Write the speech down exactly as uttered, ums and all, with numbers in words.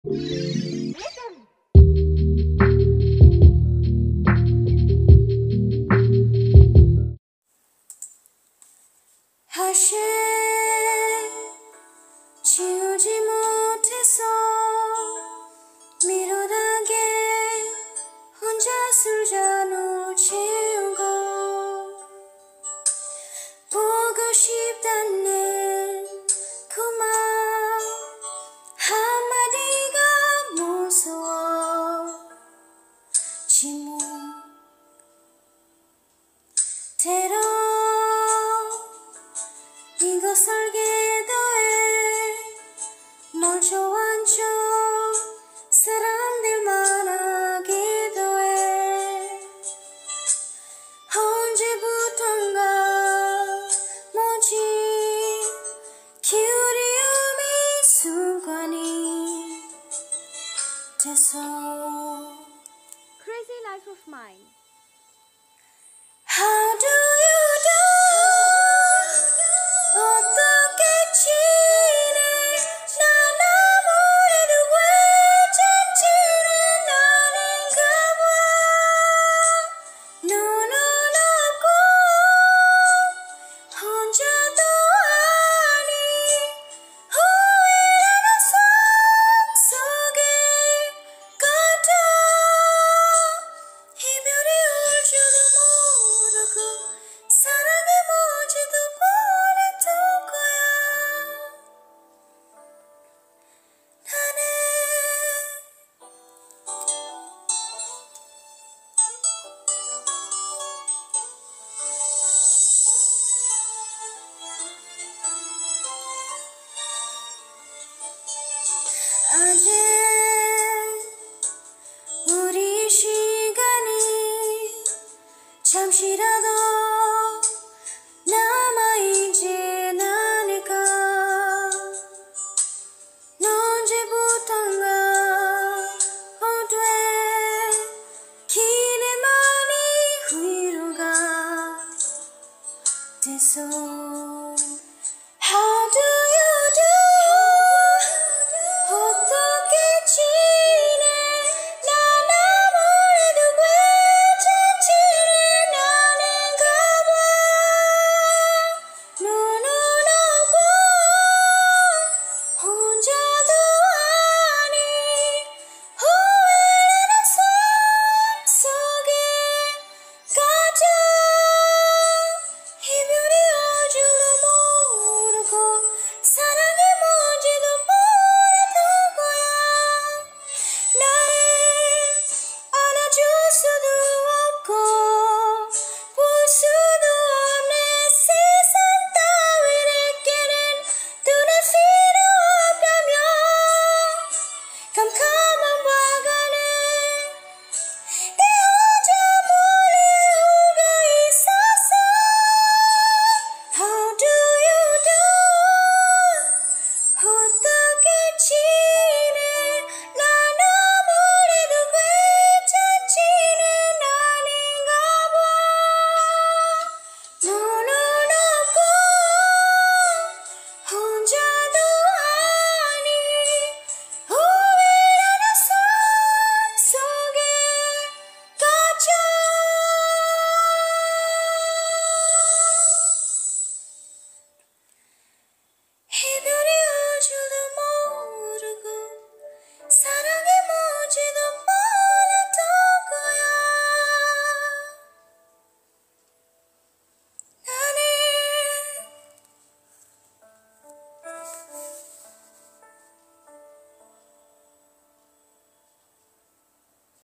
사실 지우지 못해서 미루다게 혼자 술잔을 채우고 보고 싶다는 그 말 한마디가 무서워 침묵 때론 이것을 궤도에 멀쩡 앉아 사람들 만나기도 해 언제부턴가 뭐지 기울이움이 습관이 돼서 Crazy Life of Mine. How do you do? 어떻게 지내? 난 아무래도 왜 잠지는 나는가 봐. 눈은 없고 혼자도 아니 후회하는 속속에 가도 이별이 올 줄도 모르고 사랑이 뭔지도 몰랐던 거야. 나는 아직 우리 시간이 잠시라도